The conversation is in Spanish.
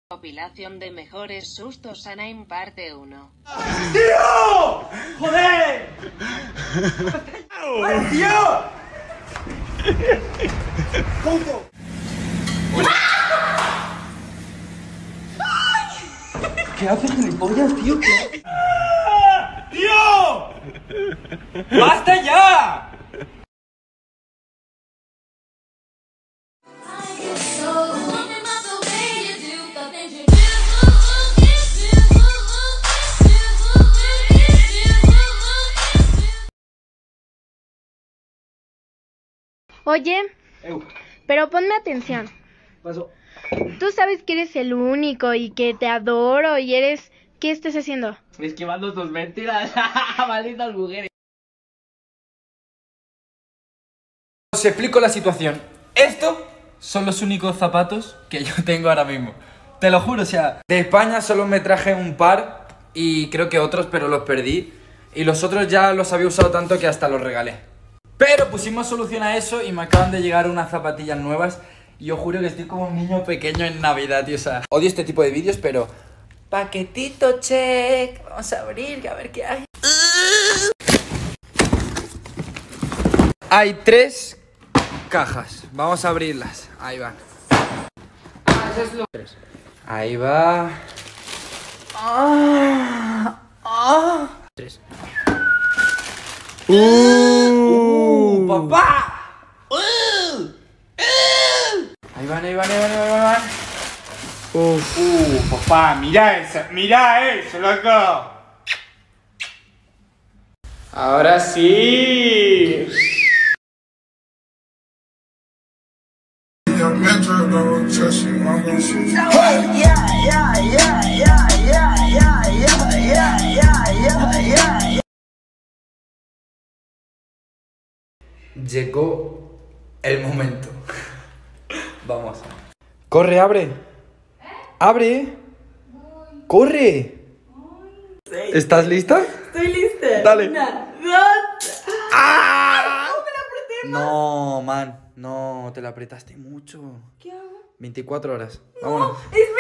Compilación de mejores sustos Anime parte 1. ¡Tío! ¡Joder! ¡Ay, tío! ¡Puto! ¿Qué haces, gilipollas, tío? ¡Tío! ¡Basta ya! Oye, pero ponme atención. Pasó. Tú sabes que eres el único y que te adoro y eres... ¿Qué estás haciendo? Esquivando tus mentiras. Malditas mujeres. Os explico la situación. Estos son los únicos zapatos que yo tengo ahora mismo. Te lo juro, o sea, de España solo me traje un par y creo que otros, pero los perdí. Y los otros ya los había usado tanto que hasta los regalé. Pero pusimos solución a eso y me acaban de llegar unas zapatillas nuevas. Y yo juro que estoy como un niño pequeño en Navidad, tío. O sea, odio este tipo de vídeos, pero... Paquetito check. Vamos a abrir, a ver qué hay. Hay 3 cajas. Vamos a abrirlas. Ahí van. Eso es lo... Ahí va. 3. ¡Papá! Ahí van. Papá, mirá eso, loco. Ahora sí. Llegó el momento. Vamos. Corre, abre. ¡Abre! ¡Corre! ¿Estás lista? Estoy lista. Dale. 1, 2. ¡Ah! ¡No me la apreté! No, man. No, te la apretaste mucho. ¿Qué hago? 24 horas. Vámonos. ¡Es